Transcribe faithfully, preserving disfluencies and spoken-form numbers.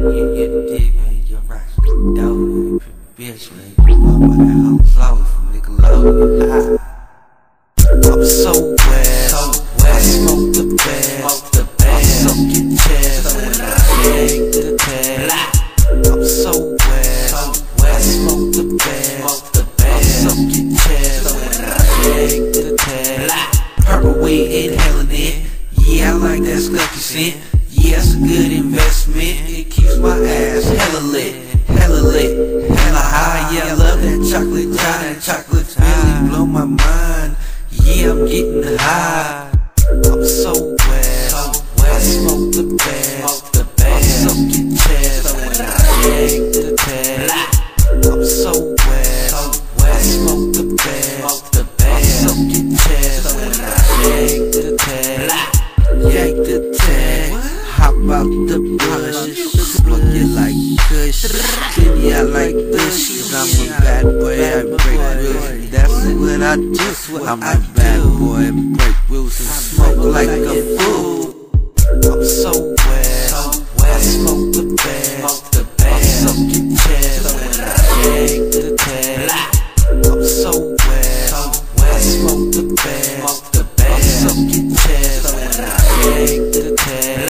You get the dig, man, you're right. Dope, man, bitch, man. Fuck with that whole flow from Nickelodeon. I'm so wet, so wet. I smoke the best, the best. I suck your chest when I shake the test. I'm so wet, so wet. I smoke the best, the best. I suck your chest when I shake the test. Purple weed, inhaling it. Yeah, I like that stuff you scent. Yeah, it's a good investment. It keeps my ass hella lit, hella lit, hella high. Yeah, I love that chocolate chai. That chocolate really blow my mind. Yeah, I'm getting high. I'm so wet, so wet. I smoke the best, the best. I suck your chest when I shake the test. I'm so wet, so wet. I smoke the best, the best. I suck your chest when I shake the test. Yank the tag, hop out the bush, smoke it like kush. Yeah, I like this, cause I'm a bad boy, I break wheels. That's what I do, I'm a bad boy, break wheels and smoke like a fool. I'm so wet.